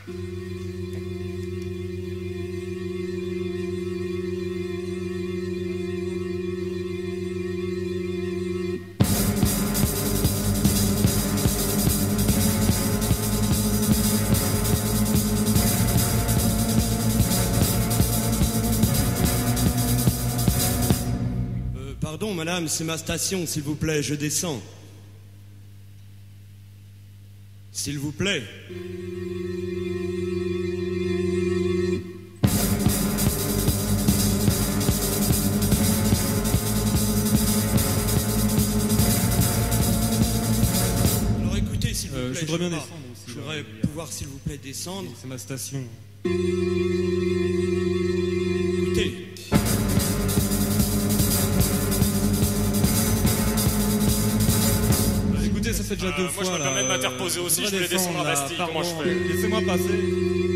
Pardon, madame, c'est ma station, s'il vous plaît, je descends. S'il vous plaît. Alors écoutez, s'il vous plaît, je voudrais bien descendre aussi. Je voudrais pouvoir, s'il vous plaît, descendre. C'est ma station. Écoutez. Ça fait déjà deux fois. Moi, je me permets de m'interposer aussi. Je voulais descendre à Bastille. Comment je fais? Laissez-moi passer.